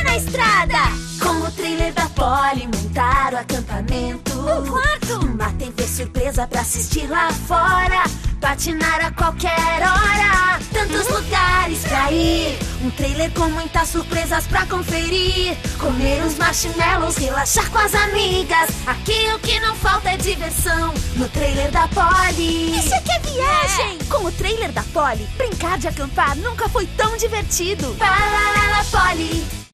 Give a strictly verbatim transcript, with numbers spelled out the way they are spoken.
na estrada. Com o trailer da Polly montar o acampamento. Um quarto. Uma T V surpresa pra assistir lá fora. Patinar a qualquer hora. Tantos lugares pra ir. Um trailer com muitas surpresas pra conferir. Comer uns marshmallows, relaxar com as amigas. Aqui o que não falta é diversão. No trailer da Polly. Isso é que é viagem! É. Com o trailer da Polly, brincar de acampar nunca foi tão divertido. Para lá, Polly.